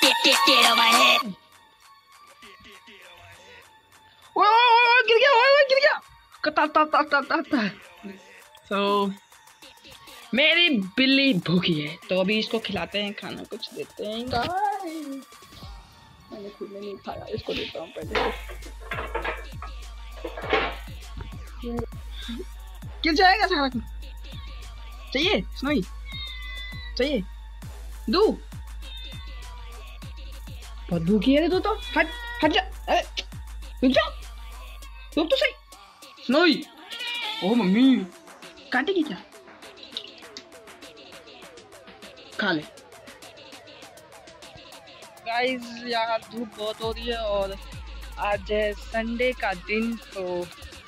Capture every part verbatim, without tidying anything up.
गिर गया, गिर गया। ता ता ता ता ता ता। So, मेरी बिल्ली भूखी है तो अभी इसको खिलाते हैं, खाना कुछ देते हैं। गाइस मैंने खुद ने नहीं खाया, इसको देता हूँ पहले। गिर जाएगा सारा कुछ। चाहिए स्नोई, चाहिए दू। बहुत भूखी है तू तो। हट हट जा, अरे रुक जा, रुक तो सही। स्नोई, ओ मम्मी काटेगी क्या? खा ले। गाइस यार धूप बहुत हो रही है और आज है संडे का दिन, तो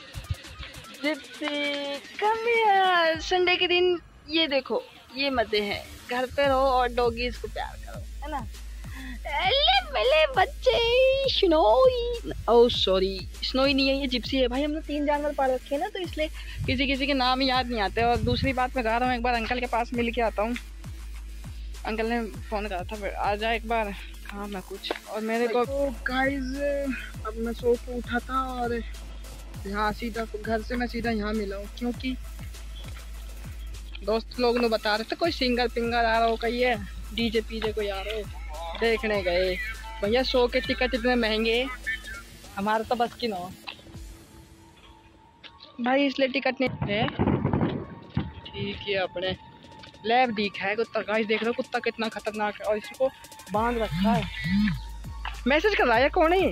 संडे के दिन ये देखो ये मजे हैं, घर पे रहो और डॉगीज को प्यार करो, है ना। मेरे बच्चे स्नोई, ओह सॉरी स्नोई नहीं है ये जिप्सी है। भाई हमने तीन जानवर पाल रखे हैं ना, तो इसलिए किसी किसी के नाम याद नहीं आते। और दूसरी बात मैं कह रहा हूँ एक बार अंकल के पास मिल के आता हूँ। अंकल ने फोन करा था आ जा एक बार, काम है कुछ। और मेरे को तो गाइस अब मैं सो के उठा था और यहाँ सीधा घर से मैं सीधा यहाँ मिला हूँ, क्योंकि दोस्त लोग ने बता रहे थे कोई सिंगर पिंगर आ रहा हो, कहीं है डीजे पीजे कोई आ रहा हो, देखने गए। भैया शो के टिकट इतने महंगे, हमारा तो बस की ना हो भाई, इसलिए टिकट नहीं है। ठीक है अपने लैब दीख है कुत्ता। गाइस देख रहे हो कुत्ता कितना खतरनाक है और इसको बांध रखा है। मैसेज कर रहा है कौन है?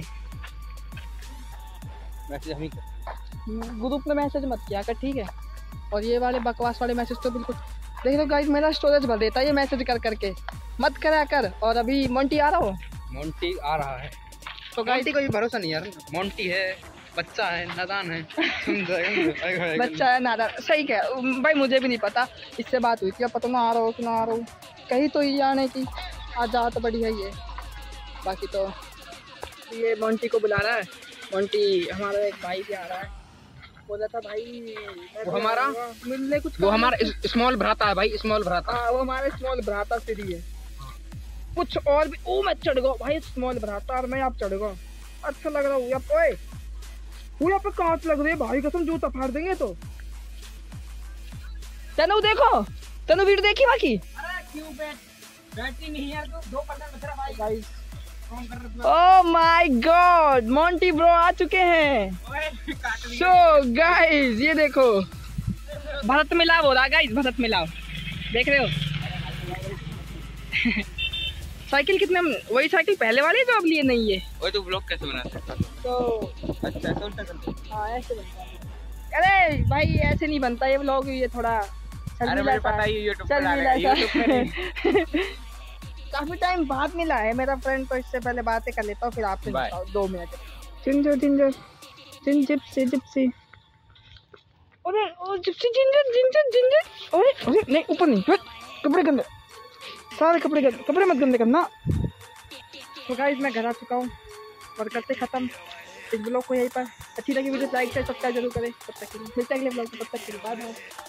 मैसेज हम ही ग्रुप में मैसेज मत किया कर, ठीक है। और ये वाले बकवास वाले मैसेज तो बिल्कुल देख लो गाइस, मेरा स्टोरेज भर देता है ये मैसेज कर करके, मत करा कर। और अभी मोंटी आ रहा हो? मोंटी आ रहा है तो गाइस कोई भरोसा नहीं यार, मोंटी है, बच्चा है, नादान है। बच्चा है नादान, सही क्या भाई, मुझे भी नहीं पता। इससे बात हुई थी, अब पता ना आ रहा हो कि ना आ रहा हूँ, कहीं तो ये आने की आ जा तो बढ़िया ही है। बाकी तो ये मोंटी को बुला रहा है। मोंटी हमारा एक भाई भी आ रहा है, बोला था भाई वो हमारा मिलने कुछ, वो हमारा स्मॉल भ्राता है भाई, स्मॉल भ्राता। हाँ वो हमारे स्मॉल भ्राता फ्री है। कुछ और भी, ओ मैं चढ़ गया भाई स्मॉल भ्राता, और मैं आप चढ़ गया। अच्छा लग रहा हूँ यहाँ पे, वो यहाँ पे कांच लग रही है भाई, कसम जूता फाड़ देंगे। तो तनु देखो, तनु वीडियो देखी बाकी। अरे क्यों बैटरी नहीं है तो दो परसेंट भाई। Guys oh my god, Monty bro आ चुके हैं। सो गाइस ये देखो भरत मिलाव हो रहा है गाइस, भरत मिलाव देख रहे हो। साइकिल कितने, वही साइकिल पहले वाली जो अब लिए नहीं है। वही तो ब्लॉग कैसे बनाते हैं? तो अच्छा ऐसे उल्टा करते हैं। हाँ ऐसे बनता है। अरे भाई ऐसे नहीं बनता ये ब्लॉग, ये थोड़ा अरे मुझे पता है यूट्यूब पे डालेगा, यूट्यूब पे नहीं। काफी टाइम बाद मिला है मेरा फ्रेंड, तो इससे पहले बातें कर लेता हूँ फिर आपसे बताओ दो minute. Ginger ginger ginger gypsy gypsy, अरे ओ जिप्सी जिंजर जिंजर जिंजर, अरे अरे नहीं ऊपर नहीं, कपड़े गंदे, सारे कपड़े गंदे, कपड़े मत गंदे करना। तो गाइस मैं घर आ चुका हूँ और करते खत्म इस ब्लॉग को यहीं पर। अच्छी लगी वीडियो लाइक शेयर सब्सक्राइब जरूर करें। तब तक के लिए मिलते हैं अगले ब्लॉग में, तब तक के लिए बाय बाय।